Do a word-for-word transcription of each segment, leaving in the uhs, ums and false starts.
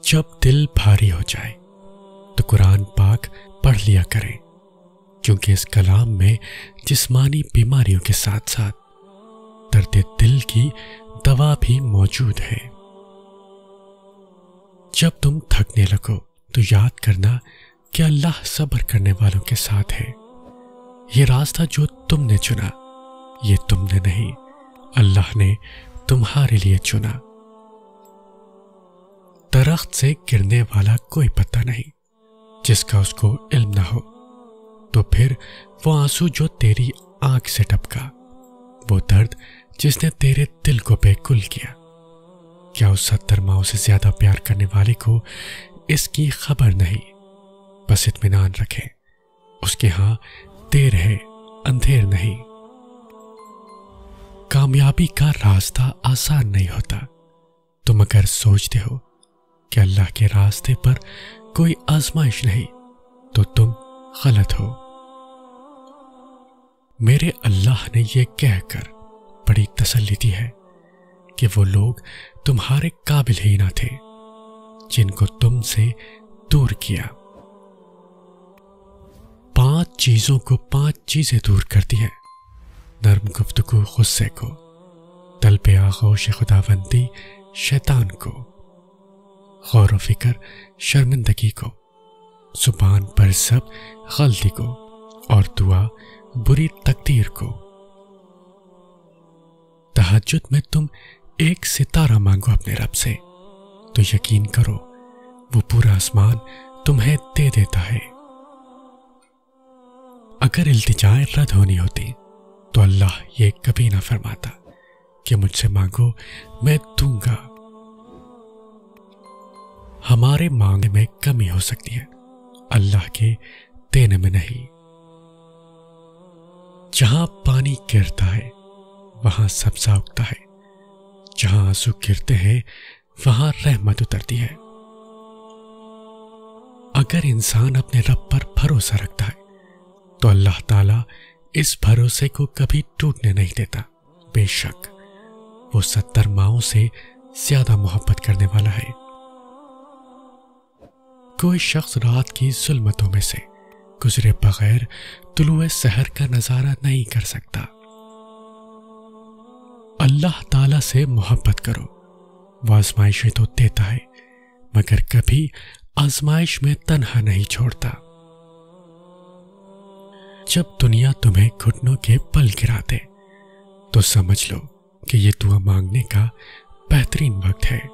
جب دل بھاری ہو جائے تو قرآن پاک پڑھ لیا کریں، کیونکہ اس کلام میں جسمانی بیماریوں کے ساتھ ساتھ درد دل کی دوا بھی موجود ہے۔ جب تم تھکنے لگو تو یاد کرنا کہ اللہ صبر کرنے والوں کے ساتھ ہے۔ یہ راستہ جو تم نے چنا یہ تم نے نہیں، اللہ نے تمہارے لیے چنا۔ درخت سے گرنے والا کوئی پتا نہیں جس کا اس کو علم نہ ہو، تو پھر وہ آنسو جو تیری آنکھ سے ٹپکا، وہ درد جس نے تیرے دل کو بے کل کیا، کیا اس ستر ماؤں سے زیادہ پیار کرنے والے کو اس کی خبر نہیں؟ بس اطمینان رکھیں، اس کے ہاں دیر ہے اندھیر نہیں۔ کامیابی کا راستہ آسان نہیں ہوتا۔ تم اگر سوچتے ہو کہ اللہ کے راستے پر کوئی آزمائش نہیں تو تم غلط ہو۔ میرے اللہ نے یہ کہہ کر بڑی تسلی دی ہے کہ وہ لوگ تمہارے قابل ہی نہ تھے جن کو تم سے دور کیا۔ پانچ چیزوں کو پانچ چیزیں دور کرتی ہیں: نرم گفتگو غصے کو، دل پہ آغوش خداوندی شیطان کو، غور و فکر شرمندگی کو، زبان پر سب غلطی کو، اور دعا بری تقدیر کو۔ تہجد میں تم ایک ستارہ مانگو اپنے رب سے تو یقین کرو وہ پورا آسمان تمہیں دے دیتا ہے۔ اگر التجائیں رد ہونی ہوتی تو اللہ یہ کبھی نہ فرماتا کہ مجھ سے مانگو میں دوں گا۔ ہمارے مانگنے میں کمی ہو سکتی ہے، اللہ کے دینے میں نہیں۔ جہاں پانی گرتا ہے وہاں سبزہ اگتا ہے، جہاں آنسو گرتے ہیں وہاں رحمت اترتی ہے۔ اگر انسان اپنے رب پر بھروسہ رکھتا ہے تو اللہ تعالیٰ اس بھروسے کو کبھی ٹوٹنے نہیں دیتا۔ بے شک وہ ستر ماؤں سے زیادہ محبت کرنے والا ہے۔ کوئی شخص رات کی ظلمتوں میں سے گزرے بغیر طلوع سحر کا نظارہ نہیں کر سکتا۔ اللہ تعالیٰ سے محبت کرو، وہ آزمائشیں تو دیتا ہے مگر کبھی آزمائش میں تنہا نہیں چھوڑتا۔ جب دنیا تمہیں گھٹنوں کے پل گرا دے تو سمجھ لو کہ یہ دعا مانگنے کا بہترین وقت ہے۔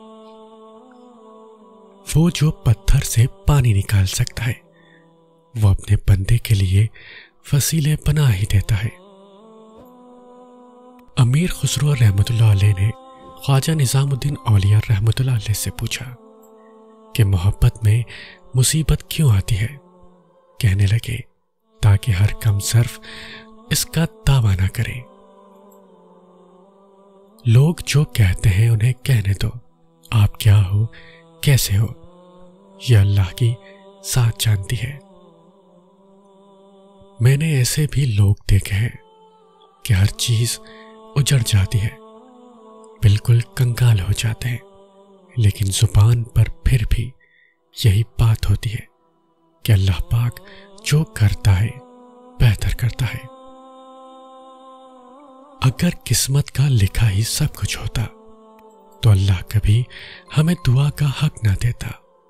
وہ جو پتھر سے پانی نکال سکتا ہے وہ اپنے بندے کے لیے وسیلے بنا ہی دیتا ہے۔ امیر خسرو رحمۃ اللہ علیہ نے خواجہ نظام الدین اولیاء رحمۃ اللہ علیہ سے پوچھا کہ محبت میں مصیبت کیوں آتی ہے؟ کہنے لگے تاکہ ہر کم صرف اس کا دعویٰ نہ کرے۔ لوگ جو کہتے ہیں انہیں کہنے دو، آپ کیا ہو کیسے ہو یہ اللہ کی ذات جانتی ہے۔ میں نے ایسے بھی لوگ دیکھے ہیں کہ ہر چیز اجڑ جاتی ہے، بالکل کنگال ہو جاتے ہیں، لیکن زبان پر پھر بھی یہی بات ہوتی ہے کہ اللہ پاک جو کرتا ہے بہتر کرتا ہے۔ اگر قسمت کا لکھا ہی سب کچھ ہوتا تو اللہ کبھی ہمیں دعا کا حق نہ دیتا۔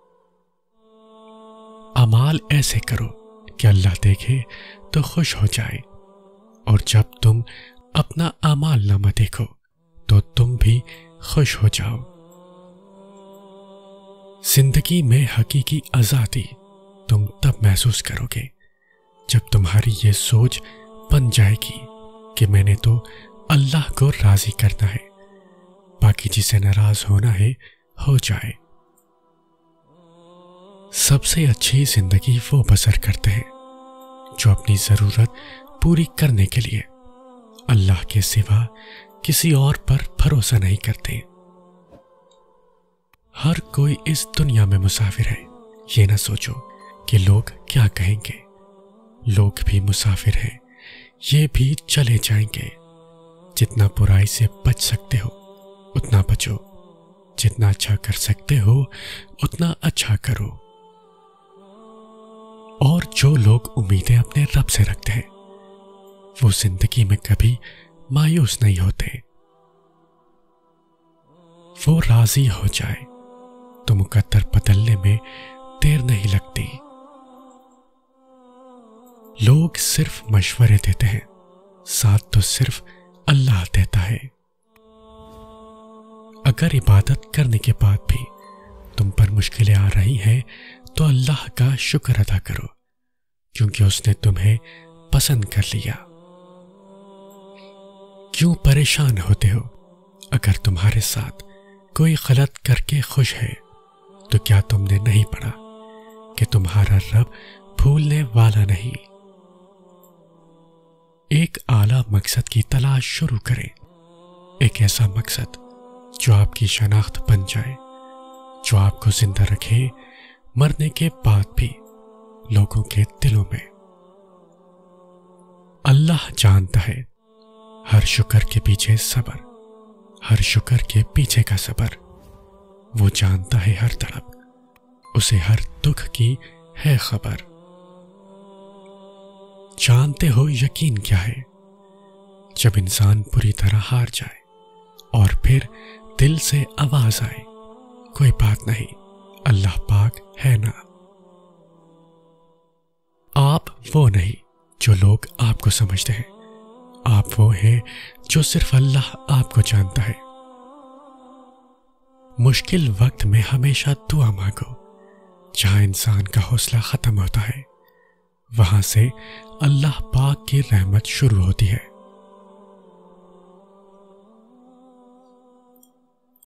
اعمال ایسے کرو کہ اللہ دیکھے تو خوش ہو جائے، اور جب تم اپنا اعمال نامہ دیکھو تو تم بھی خوش ہو جاؤ۔ زندگی میں حقیقی آزادی تم تب محسوس کرو گے جب تمہاری یہ سوچ بن جائے گی کہ میں نے تو اللہ کو راضی کرنا ہے، باقی جسے ناراض ہونا ہے ہو جائے۔ سب سے اچھی زندگی وہ بسر کرتے ہیں جو اپنی ضرورت پوری کرنے کے لیے اللہ کے سوا کسی اور پر بھروسہ نہیں کرتے۔ ہر کوئی اس دنیا میں مسافر ہے، یہ نہ سوچو کہ لوگ کیا کہیں گے۔ لوگ بھی مسافر ہیں، یہ بھی چلے جائیں گے۔ جتنا برائی سے بچ سکتے ہو اتنا بچو، جتنا اچھا کر سکتے ہو اتنا اچھا کرو۔ اور جو لوگ امیدیں اپنے رب سے رکھتے ہیں وہ زندگی میں کبھی مایوس نہیں ہوتے۔ وہ راضی ہو جائے تو مقدر بدلنے میں دیر نہیں لگتی۔ لوگ صرف مشورے دیتے ہیں، ساتھ تو صرف اللہ دیتا ہے۔ اگر عبادت کرنے کے بعد بھی تم پر مشکلیں آ رہی ہیں تو اللہ کا شکر ادا کرو، کیونکہ اس نے تمہیں پسند کر لیا۔ کیوں پریشان ہوتے ہو؟ اگر تمہارے ساتھ کوئی غلط کر کے خوش ہے تو کیا تم نے نہیں پڑھا کہ تمہارا رب بھولنے والا نہیں؟ ایک اعلیٰ مقصد کی تلاش شروع کریں، ایک ایسا مقصد جو آپ کی شناخت بن جائے، جو آپ کو زندہ رکھے مرنے کے بعد بھی لوگوں کے دلوں میں۔ اللہ جانتا ہے ہر شکر کے پیچھے صبر، ہر شکر کے پیچھے کا صبر۔ وہ جانتا ہے ہر تڑپ، اسے ہر دکھ کی ہے خبر۔ جانتے ہو یقین کیا ہے؟ جب انسان پوری طرح ہار جائے اور پھر دل سے آواز آئے، کوئی بات نہیں، اللہ پاک ہے نا۔ آپ وہ نہیں جو لوگ آپ کو سمجھتے ہیں، آپ وہ ہیں جو صرف اللہ آپ کو جانتا ہے۔ مشکل وقت میں ہمیشہ دعا مانگو۔ جہاں انسان کا حوصلہ ختم ہوتا ہے وہاں سے اللہ پاک کی رحمت شروع ہوتی ہے۔